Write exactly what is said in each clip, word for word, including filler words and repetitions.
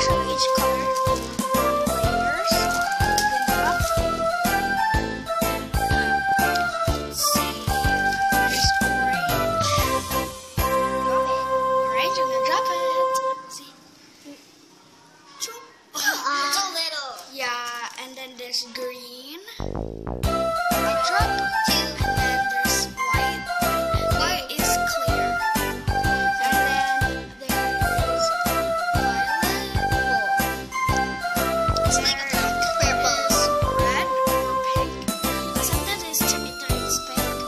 show you each color later. So let's see. There's orange. Orange, I'm gonna drop it. See? It's a little. Yeah, and then there's green. I drop two, and then there's white. White is clear. And then there is violet. It's like a purple. Is red or pink. Sometimes it's sometimes pink.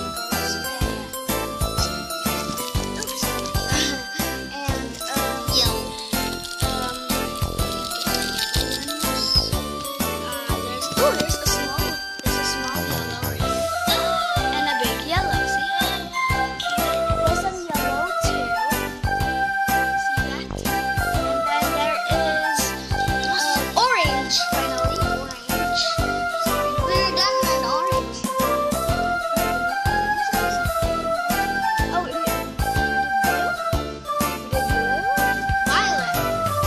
Oops. And um, Yellow. um, uh, there's oh, there's a small, there's a small yellow right here, and a big yellow. See? There's some yellow too. See that? And then there is um, orange. Finally, orange. We're done with orange. Oh, we did blue. We did blue. Violet.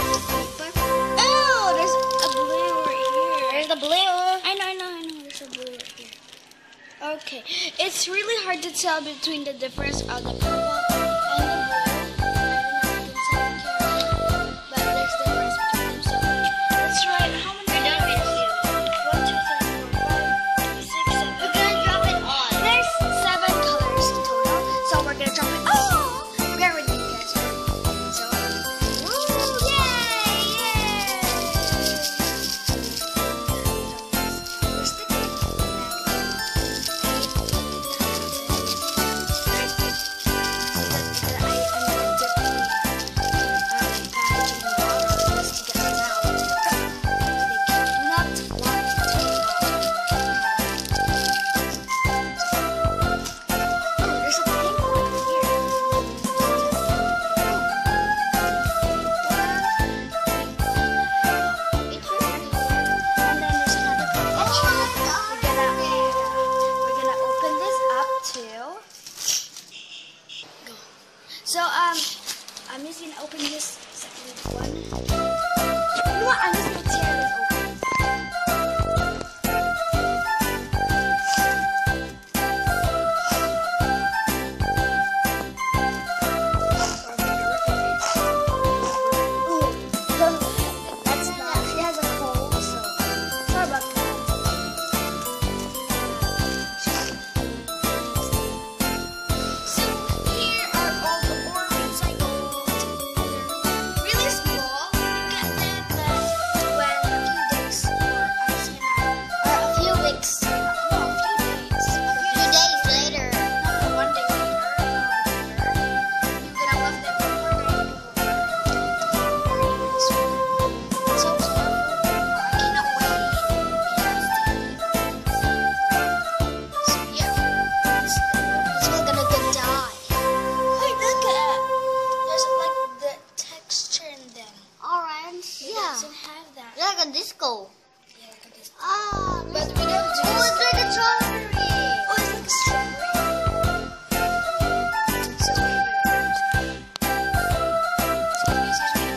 Oh, there's a blue right here. There's the blue. I know, I know, I know. There's a blue right here. Okay, it's really hard to tell between the difference of the purple and the blue. I don't know if you can tell, but there's difference between them. So let's write how many. We're done with you. One, two, three, four, five, six, seven. We're gonna drop it on. There's seven colors total, so we're gonna drop it. Oh, bear with me, guys. So, woo, yay, yay! We're sticking. So um, I'm just gonna open this second one. You know what? I'm just gonna tear this open. Ooh, that's not. She has a cold, so sorry about that. So here are all the Orbeez I got. They're really small. You get them uh, when a few days or I was gonna or a few weeks. No, a few days. A few days later. No, one day later. You're gonna love them for very so colorful. I cannot wait. So yeah, it's, It's not gonna get die. hey, look at there's like the texture in them. Orange. It Yeah. doesn't have that. Like a disco. Yeah, look at this. Ah. But we don't do Oh, this. it's like a strawberry. Oh, it's like a strawberry. So wait, wait, wait. So excuse me.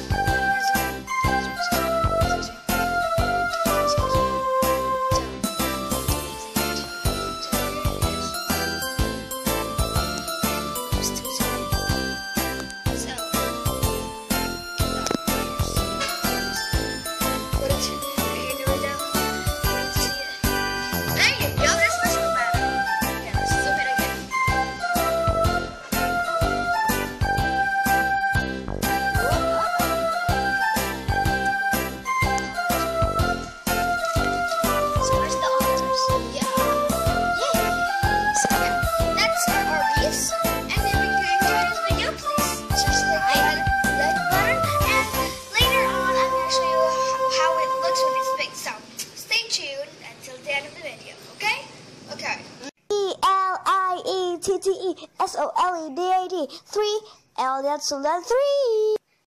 T T E S O L E D A D three L, that's so that's three.